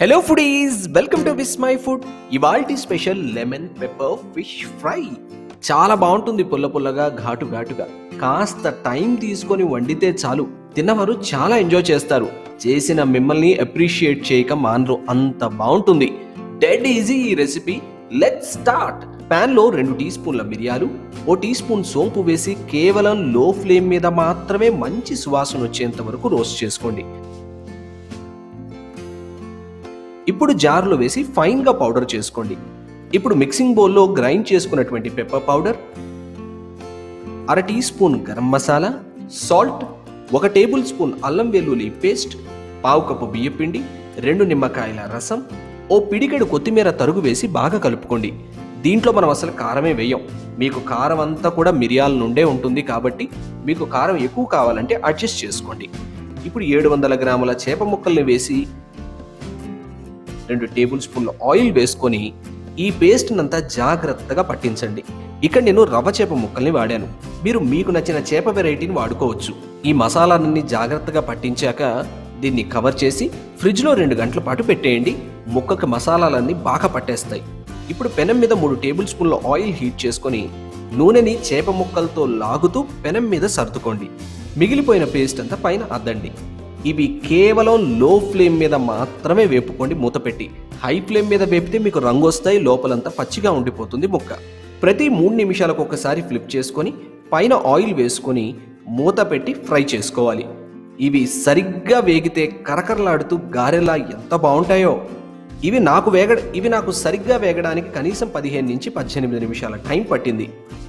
Hello foodies, welcome to Vismai food. ఇవాల్టి special lemon pepper fish fry చాలా బాగుంటుంది. పుల్ల పుల్లగా ఘాటు ఘాటుగా కాస్త టైం తీసుకొని వండితే చాలు తిన్నవారు చాలా ఎంజాయ్ చేస్తారు. చేసిన మిమ్మల్ని అప్రిషియేట్ చేయక మానరు, అంత బాగుంటుంది. డెడ్ ఈజీ ఈ రెసిపీ. Let's start. పాన్ లో 2 టీ స్పూన్ల మిరియాలు, 1 టీ స్పూన్ సోంపు వేసి కేవలం లో ఫ్లేమ్ మీద మాత్రమే మంచి సువాసన వచ్చేంత వరకు రోస్ట్ చేసుకోండి. ఇప్పుడు జార్లో వేసి ఫైన్ గా పౌడర్ చేసుకోండి. ఇప్పుడు మిక్సింగ్ బౌల్లో గ్రైండ్ చేసుకున్నటువంటి pepper powder, 1/2 teaspoon garam masala, salt, 1 tablespoon అల్లం వెల్లుల్లి పేస్ట్, 1/2 కప్పు బియ్యం పిండి, 2 నిమ్మకాయల రసం, ఓ పిడికెడు కొత్తిమీర తరుగు వేసి బాగా కలుపుకోండి. దీంట్లో మనం అసలు కారమే వేయం. మీకు కారం అంతా కూడా మిరియాల నుండే ఉంటుంది కాబట్టి మీకు కారం ఎక్కువ కావాలంటే అడ్జస్ట్ చేసుకోండి. ఇప్పుడు 700 గ్రాముల చేప ముక్కల్ని వేసి 2 టేబుల్ స్పూన్ల ఆయిల్ వేసుకొని ఈ పేస్ట్ నంతా జాగ్రత్తగా పట్టించండి. ఇక్కడ నేను రవ్వ చేప ముక్కల్ని వాడాను. మీరు మీకు నచ్చిన చేప వెరైటీని వాడుకోవచ్చు. ఈ మసాలాలన్నీ జాగ్రత్తగా పట్టించాక దీన్ని కవర్ చేసి ఫ్రిడ్జ్లో 2 గంటల పాటు పెట్టేయండి. ముక్కకి మసాలాలన్నీ బాగా పట్టేస్తాయి. ఇప్పుడు పెనం మీద 3 టేబుల్ స్పూన్ల ఆయిల్ హీట్ చేసుకొని నూనెని చేప ముక్కలతో లాగుతూ పెనం మీద సర్దుకోండి. మిగిలిపోయిన పేస్ట్ అంతా పైన అద్దండి. ఇవి కేవలం లో ఫ్లేమ్ మీద మాత్రమే వేపుకోండి మూత పెట్టి. హై ఫ్లేమ్ మీద వేపితే మీకు రంగు వస్తాయి, లోపలంతా పచ్చిగా ఉండిపోతుంది ముక్క. ప్రతి 3 నిమిషాలకు ఒకసారి ఫ్లిప్ చేసుకొని పైన ఆయిల్ వేసుకొని మూత పెట్టి ఫ్రై చేసుకోవాలి. ఇవి సరిగ్గా వేగితే కరకరలాడుతూ గారెలా ఎంత బాగుంటాయో. ఇవి నాకు సరిగ్గా వేగడానికి కనీసం 15 నుంచి 18 నిమిషాల టైం పట్టింది.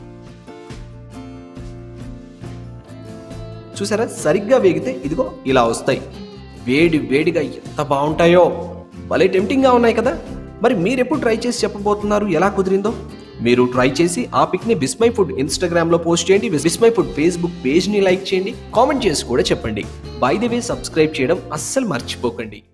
చూసారా, సరిగ్గా వేగితే ఇదిగో ఇలా వస్తాయి. వేడి వేడిగా ఎంత బాగుంటాయో. భలే టెంప్టింగ్గా ఉన్నాయి కదా. మరి మీరు ఎప్పుడు ట్రై చేసి చెప్పబోతున్నారు ఎలా కుదిరిందో? మీరు ట్రై చేసి ఆ పిక్ని విస్మై ఫుడ్ ఇన్స్టాగ్రామ్లో పోస్ట్ చేయండి. విస్మై ఫుడ్ ఫేస్బుక్ పేజ్ని లైక్ చేయండి. కామెంట్ చేసి కూడా చెప్పండి. బై ది వే, సబ్స్క్రైబ్ చేయడం అస్సలు మర్చిపోకండి.